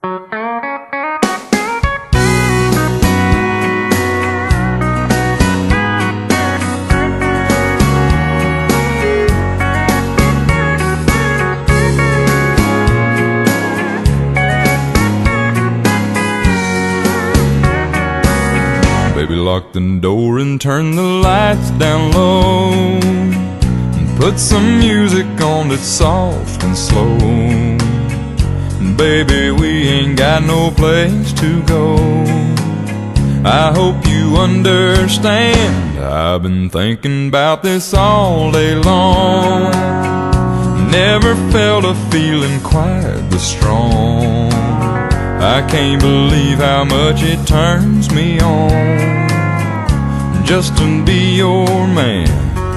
Baby, lock the door and turn the lights down low, and put some music on that's soft and slow. And baby, we ain't got no place to go. I hope you understand, I've been thinking about this all day long. Never felt a feeling quite this strong. I can't believe how much it turns me on just to be your man.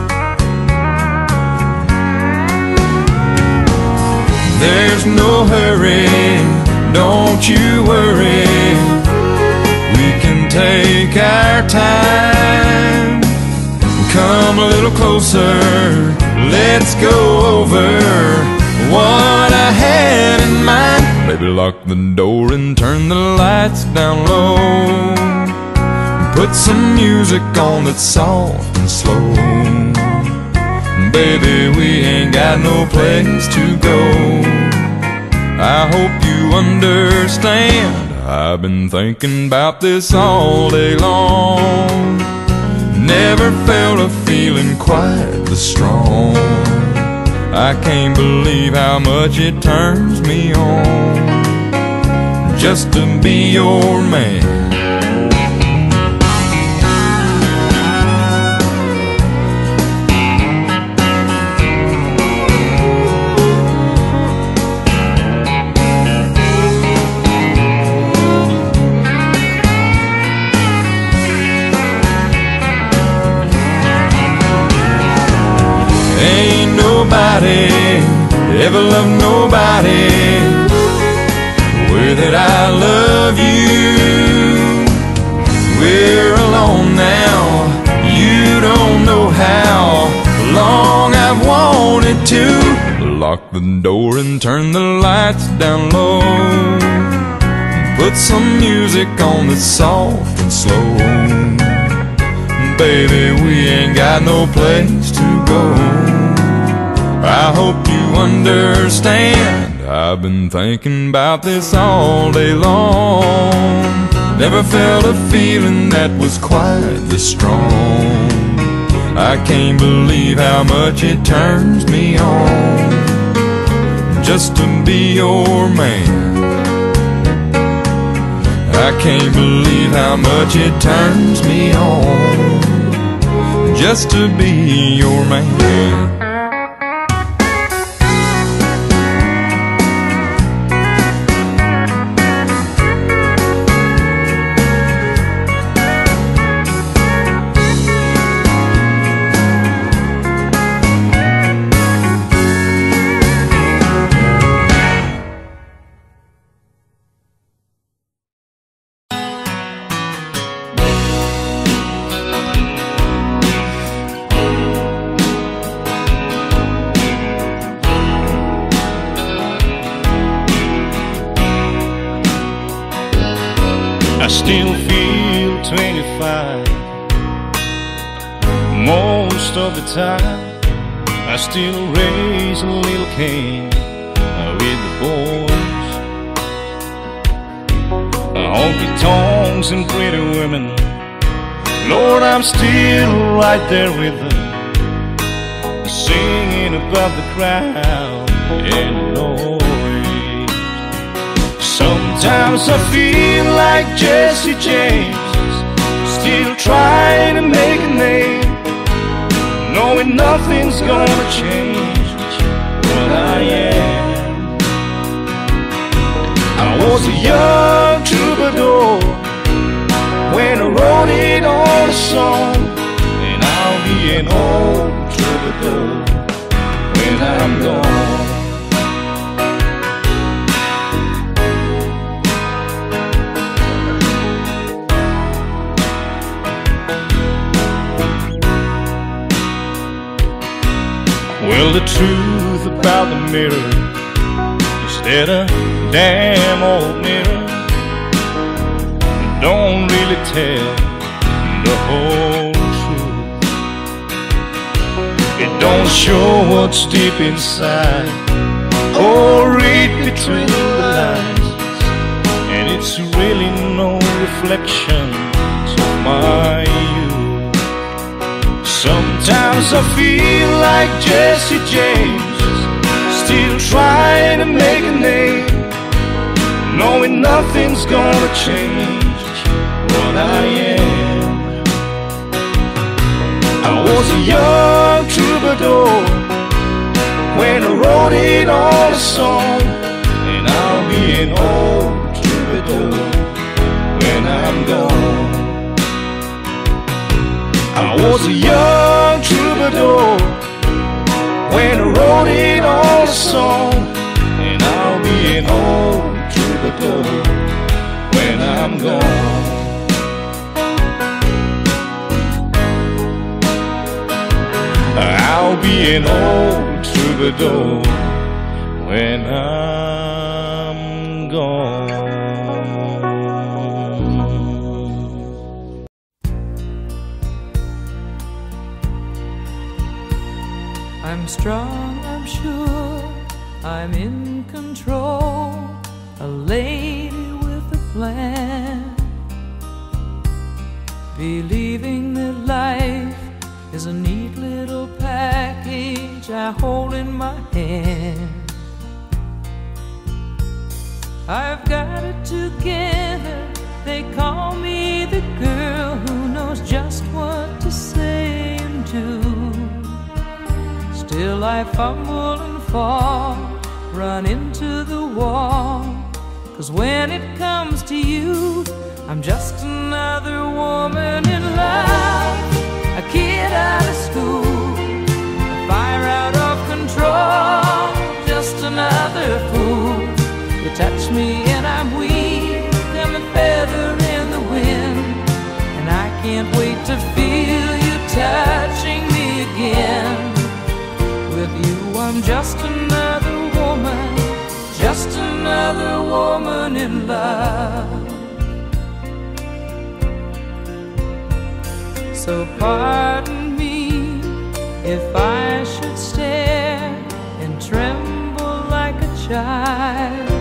There's no hurry, don't you worry. We can take our time. Come a little closer, let's go over what I had in mind. Baby, lock the door and turn the lights down low, and put some music on that's soft and slow. Baby, we ain't got no place to go. I hope you understand, I've been thinking about this all day long. Never felt a feeling quite this strong. I can't believe how much it turns me on just to be your man. Ain't nobody ever loved nobody way that I love you. We're alone now, you don't know how long I've wanted to. Lock the door and turn the lights down low, and put some music on that's soft and slow. Baby, we ain't got no place to go. I hope you understand, I've been thinking about this all day long. Never felt a feeling that was quite this strong. I can't believe how much it turns me on just to be your man. I can't believe how much it turns me on just to be your man. I still feel 25 most of the time. I still raise a little Cain with the boys. Honky tonks and pretty women, Lord, I'm still right there with them, singing above the crowd and noise. Sometimes I feel like Jesse James, still trying to make a name, knowing nothing's gonna change what I am. I was a young troubadour when I wrote it on a song, and I'll be an old troubadour when I'm gone. Well, the truth about the mirror is that I damn old mirror don't really tell the whole truth. It don't show what's deep inside or read between the lines, and it's really no reflection of my youth. Sometimes I feel like Jesse James, still trying to make a name, knowing nothing's gonna change what I am. I was a young troubadour when I wrote it on a song, and I'll be an old troubadour when I'm gone. I was a young troubadour when I wrote it on a song, and I'll be an old troubadour when I'm gone. I'll be an old troubadour when I'm gone. I'm strong, I'm sure, I'm in control, a lady with a plan, believing that life is a neat little package I hold in my hand. I've got it together, they call me the girl who knows just what to say and do. Still I fumble and fall, run into the wall, 'cause when it comes to you, I'm just another woman in love, a kid out of school, a fire out of control, just another fool. You touch me and I'm weak, I'm a feather in the wind, and I can't wait to feel you touching me again. With you I'm just another woman, just another woman in love. So pardon me if I should stare and tremble like a child.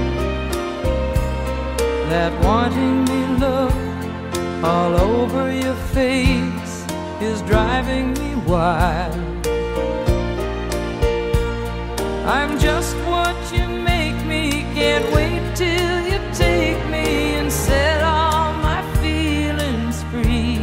That wanting me look all over your face is driving me wild. I'm just what you make me, can't wait till you take me and set all my feelings free.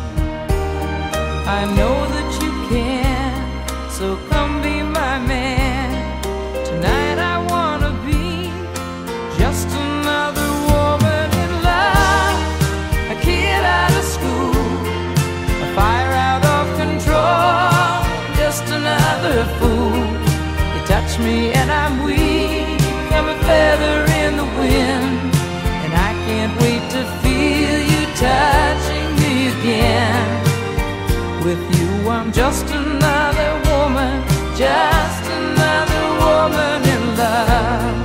I know that you can, so come be my man. Tonight I wanna be just another woman in love, a kid out of school, a fire out of control, just another fool. You touch me and I'm weak, I'm a feather in the wind, and I can't wait to feel you touching me again. With you I'm just another woman, just another woman in love,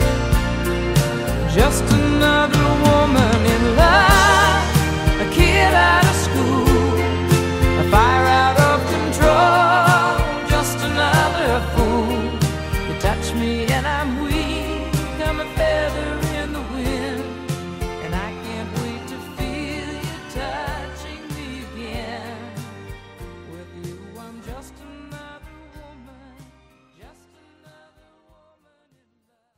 just another woman in love, a kid out of school, a fire out of control, just another fool. You touch me and I'm weak, I'm a feather in the wind, and I can't wait to feel you touching me again. With you I'm just another woman, just another woman in love.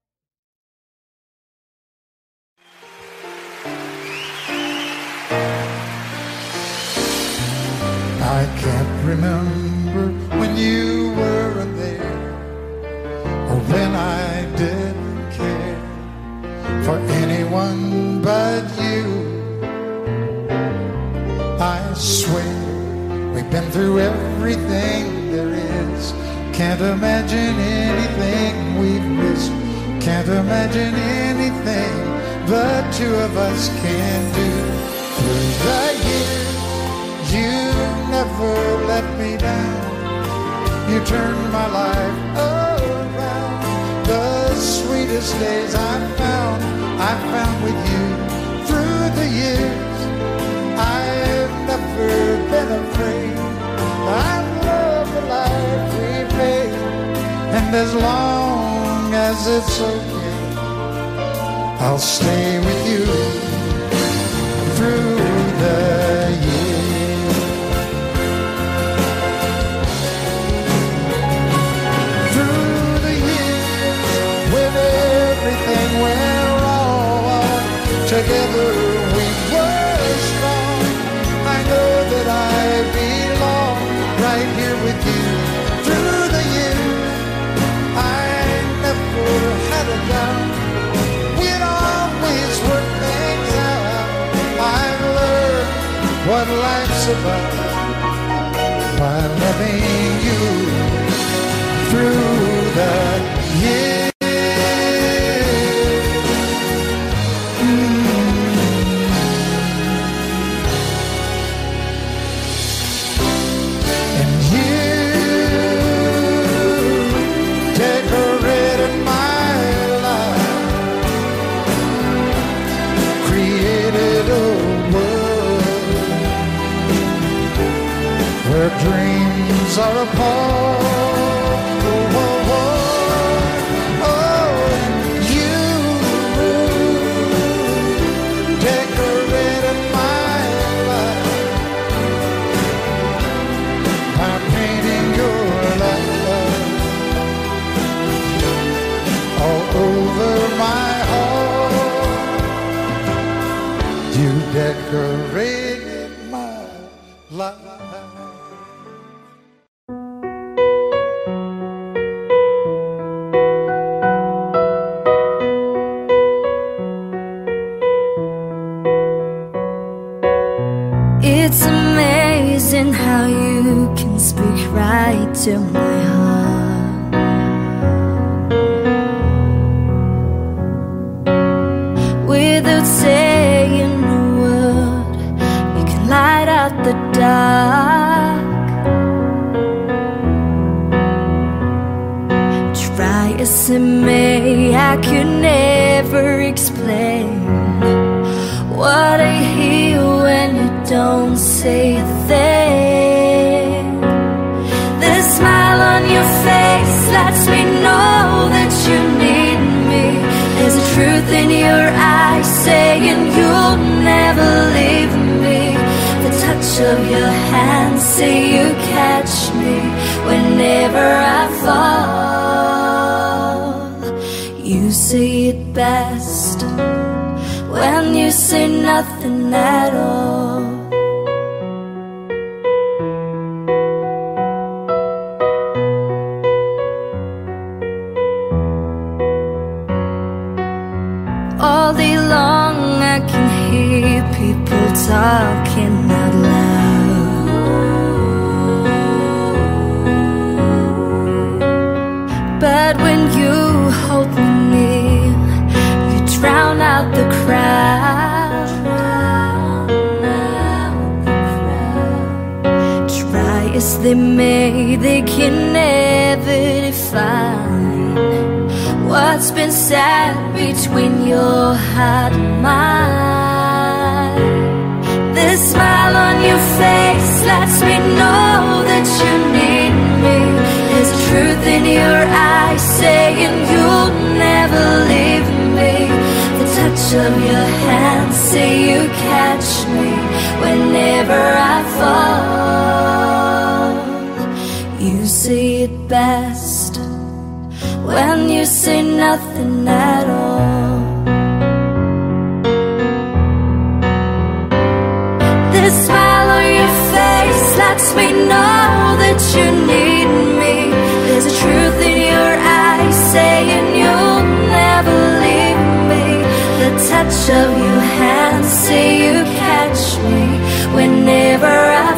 I can't remember when you weren't there, or when I didn't care for anyone but you. I swear we've been through everything there is. Can't imagine anything we've missed. Can't imagine anything the two of us can do. Through the years, you never let me down. You turned my life around. The sweetest happiest days I've found with you. Through the years, I've never been afraid. I love the life we've made, and as long as it's okay, I'll stay with you through the years. Through the years, when everything went wrong, together we were strong. I know that I belong right here with you. Through the years, I never had a doubt. We'd always work things out. I've learned what life's about by loving you through the years. And you decorated my life, created a world where dreams are apart. Oh, oh, oh, oh, you decorated my life by painting your love all over my heart. You decorated my life. It's amazing how you can speak right to my heart. Without saying a word, you can light out the dark. Try as I may, I could never explain what I hear when you don't say a thing. The smile on your face lets me know that you need me. There's a truth in your eyes saying you'll never leave me. The touch of your hand say you catch me whenever I fall. You say it best when you say nothing at all. All day long I can hear people talking out loud, but when you hold me near, you drown out the crowd. Try as they may, they can never define what's been said between your heart and mine. The smile on your face lets me know that you need me. There's a truth in your eyes saying you'll never leave me. The touch of your hand say you catch me whenever I fall. You say it best when you say nothing at all. The smile on your face lets me know that you need me. There's a truth in your eyes saying you'll never leave me. The touch of your hand say you catch me whenever I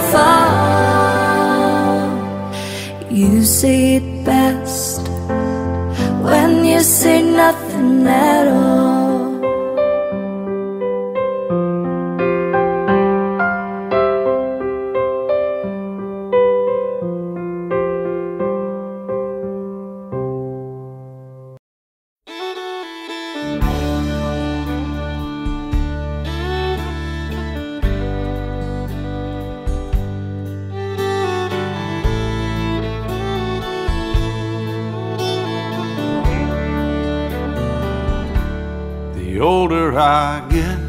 fall. You say it best when you say nothing at all. the older I get,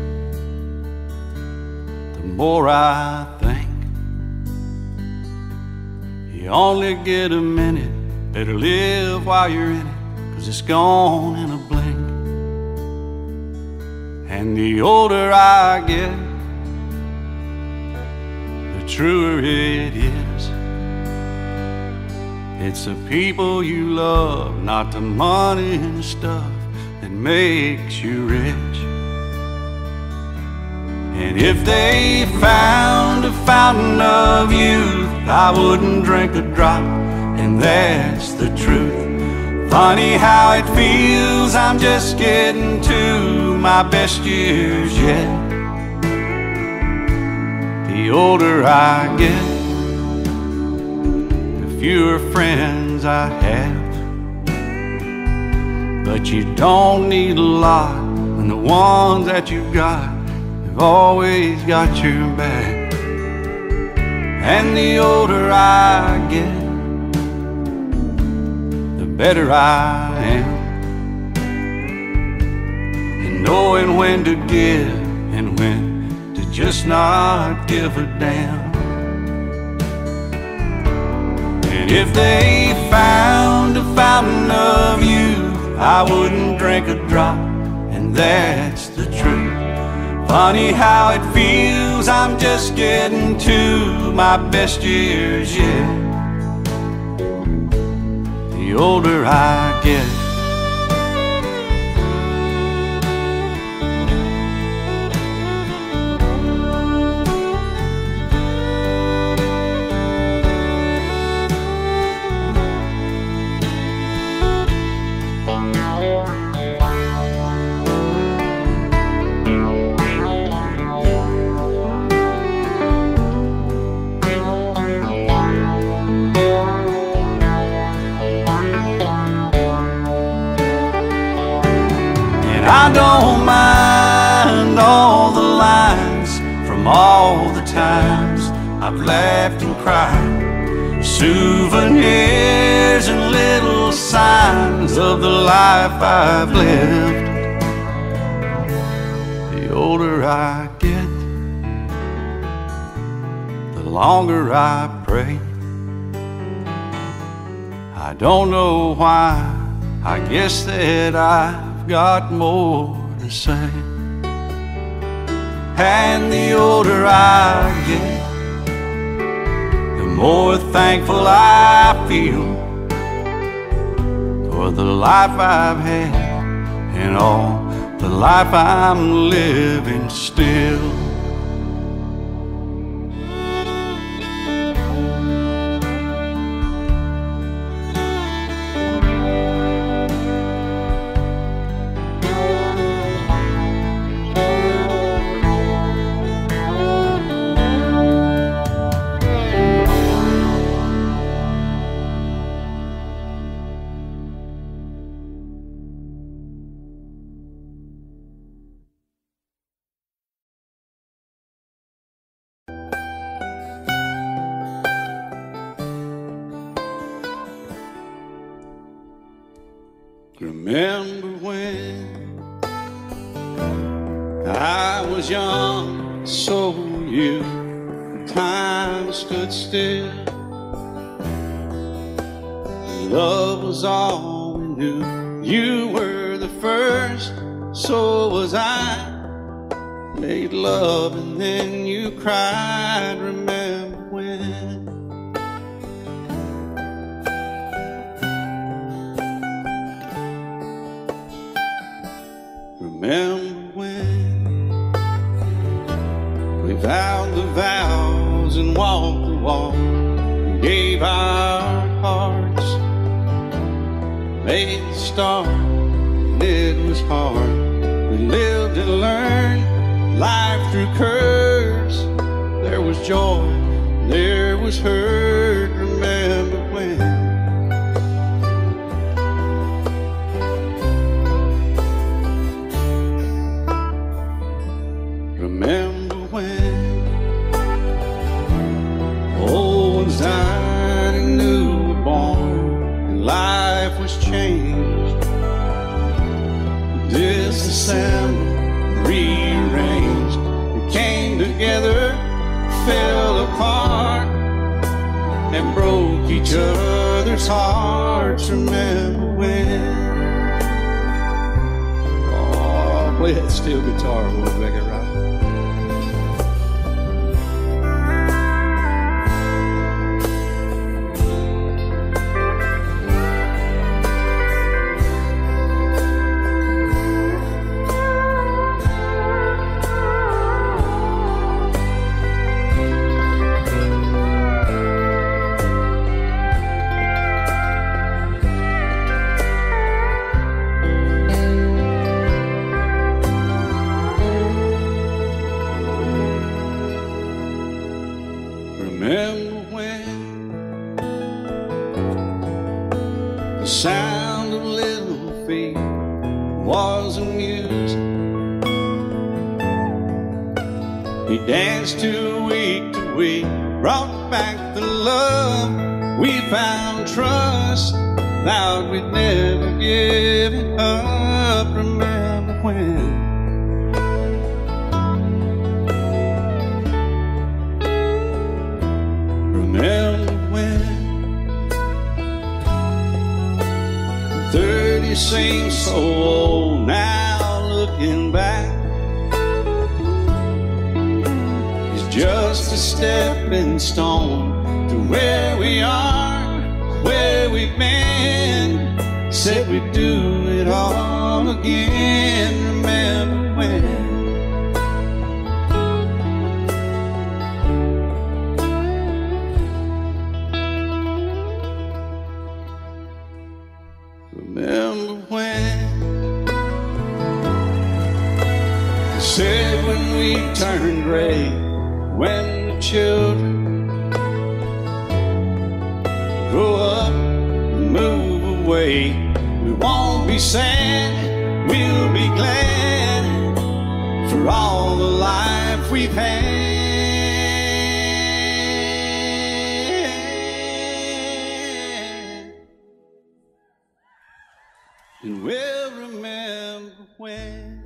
the more I think you only get a minute. Better live while you're in it, 'cause it's gone in a blink. And the older I get, the truer it is. It's the people you love, not the money and stuff that makes you rich. And if they found a fountain of youth, I wouldn't drink a drop, and that's the truth. Funny how it feels, I'm just getting to my best years yet. The older I get, the fewer friends I have. But you don't need a lot when the ones that you've got have always got your back. And the older I get, the better I am in knowing when to give and when to just not give a damn. And if they found a fountain of youth, I wouldn't drink a drop, and that's the truth. Funny how it feels, I'm just getting to my best years yet. The older I get. I don't mind all the lines from all the times I've laughed and cried, souvenirs and little signs of the life I've lived. The older I get, the longer I pray. I don't know why, I guess that I've got more to say. And the older I get, the more thankful I feel for the life I've had and all the life I'm living still. Remember when I was young, so were you. Time stood still. Love was all we knew. You were the first, so was I. Made love and then you cried. Remember when? Remember when we vowed the vows and walked the walk, and gave our hearts, made the start, and it was hard. We lived and learned life through curves. There was joy, there was hurt. Remember when? Remember when old ones died and new were born, and life was changed. This disassembled, rearranged. We came together, fell apart, and broke each other's hearts. Remember when? Oh, play that steel guitar a little bit, right? Remember when the sound of little feet was a music? He danced to week, brought back the love. We found trust, vowed we'd never give it up. Remember when? Remember when 30 seems so old now, looking back. It's just a stepping stone to where we are, where we've been. Said we'd do it all again. Remember when? Remember when they said when we turn gray, when the children grow up and move away, we won't be sad, we'll be glad for all the life we've had. And we'll remember when.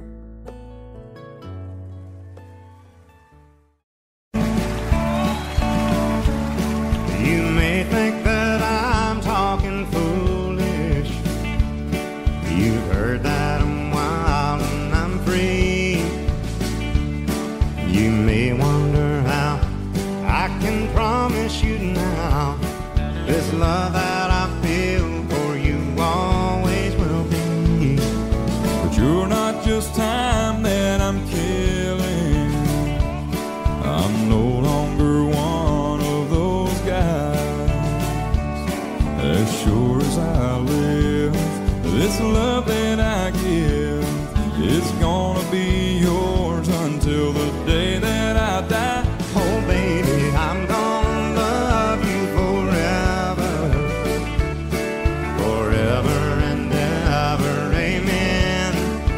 You may think that I'm talking foolish. You've heard that I'm wild and I'm free. You may wonder how I can promise you now this love that I feel for you always will be. But you're not just time that I'm killing. I'm no longer one of those guys. As sure as I live, this love that I give is gonna be yours until the day that I die. Oh baby, I'm gonna love you forever, forever and ever, amen.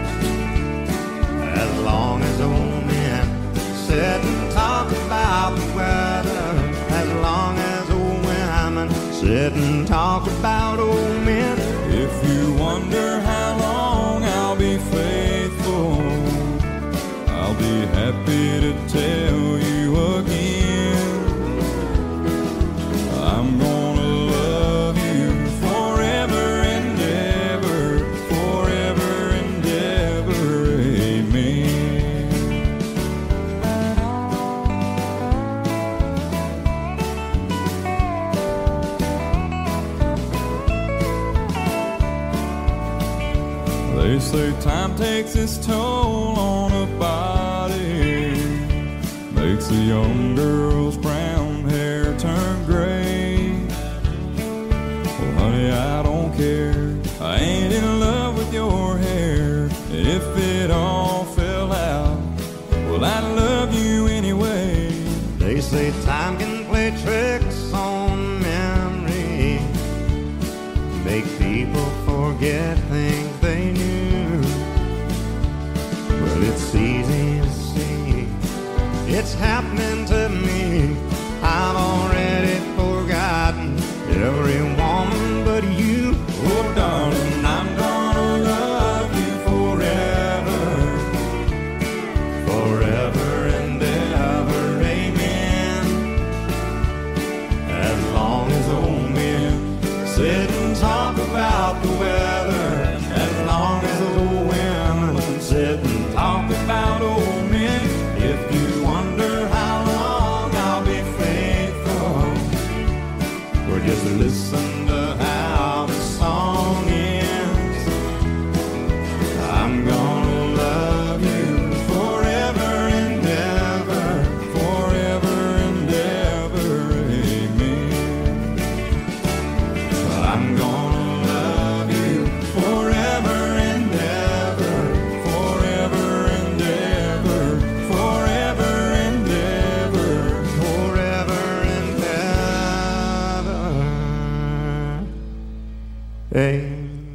As long as old men sit and talk about the weather, as long as old women sit and talk about old men. If you wonder how long I'll be faithful, I'll be happy to tell you again. I'm gonna love you forever and ever, forever and ever, amen. They say time takes its toll on a body, makes a young girl's brown hair turn gray. Well, honey, I don't care, I ain't in love with your hair. If it all fell out, well, I'd love you anyway. They say time can play tricks on memory, make people forget things they knew. Well, it's easy to see, it's happening to me. I've already forgotten every woman but you. Oh, darling, I'm gonna love you forever. talk about old men. If you wonder how long I'll be faithful, or just listen to how the song ends. I'm gonna love you forever and ever, forever and ever, amen. I'm gonna love you forever and ever, forever and ever, forever and ever, forever and ever. Amen.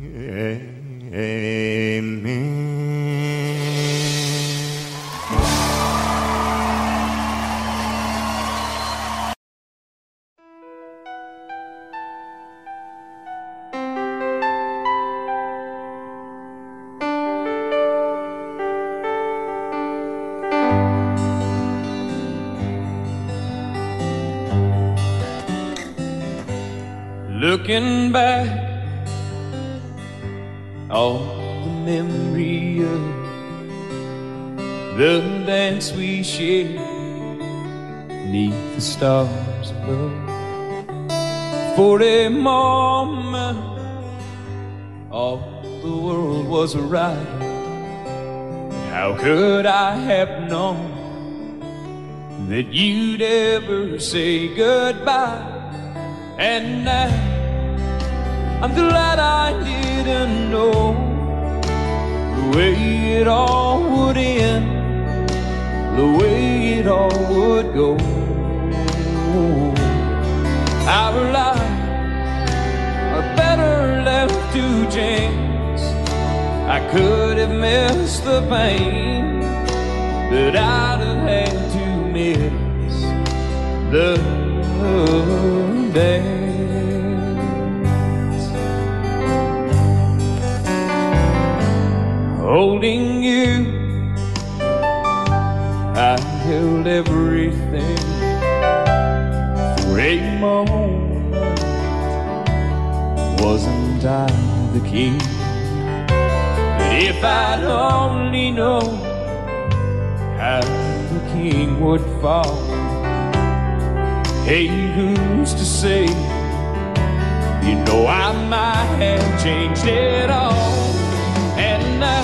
Looking back, all the memory of the dance we shared neath the stars above. For a moment, all the world was right. How could I have known that you'd ever say goodbye? And now I'm glad I didn't know the way it all would end, the way it all would go. Our lives are better left to chance. I could have missed the pain, but I'd have had to miss the dance. Holding you, I held everything. For a moment, wasn't I the king? But if I'd only known how the king would fall, hey, who's to say? You know I might have changed it all. And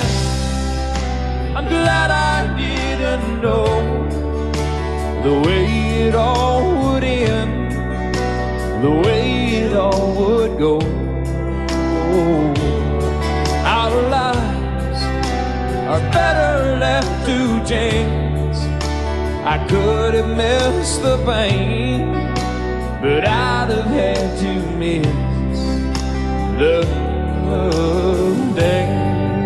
I'm glad I didn't know the way it all would end, the way it all would go. Our lives are better left to chance. I could have missed the pain, but I'd have had to miss the day.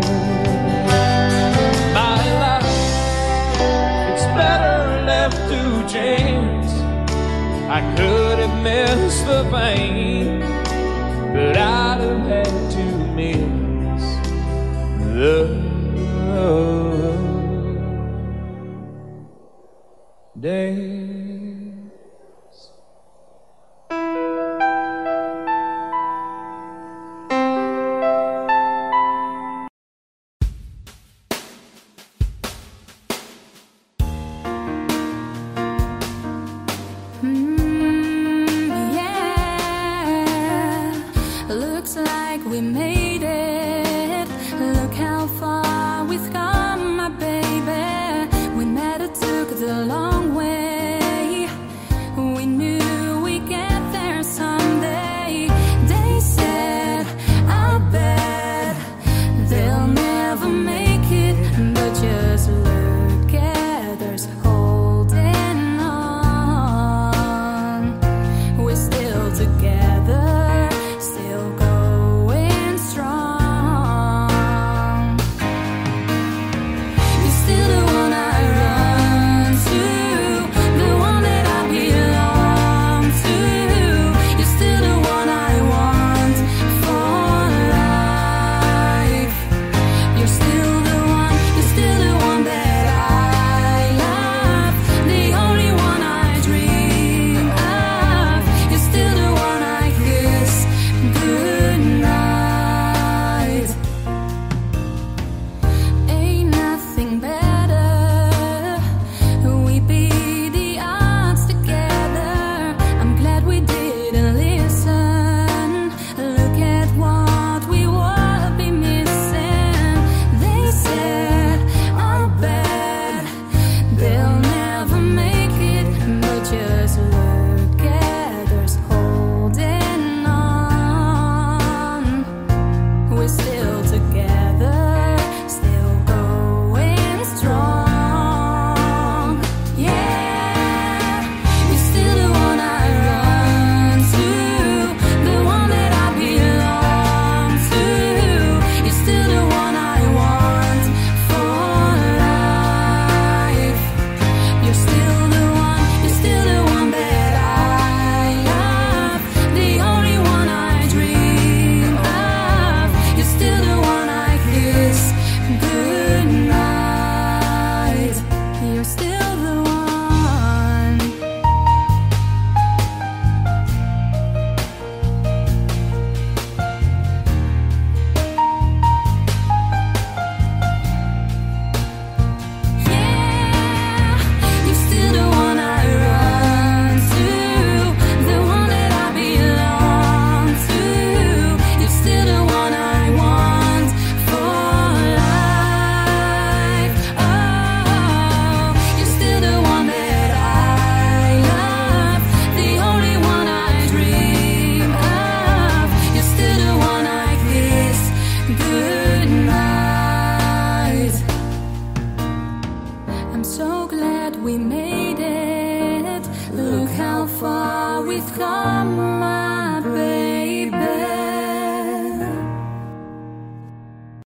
My life, it's better left to chance. I could have missed the pain, but I'd have had to miss the days. Yeah, looks like become